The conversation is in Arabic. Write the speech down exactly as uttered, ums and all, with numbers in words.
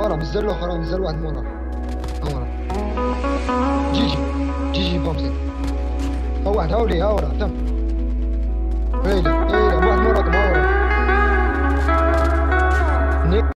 ورا مازال الاخرى، مازال واحد مورا. ها ورا. جيجي جيجي بومسي. ها واحد، ها ولي، ها ورا تم. ويلي.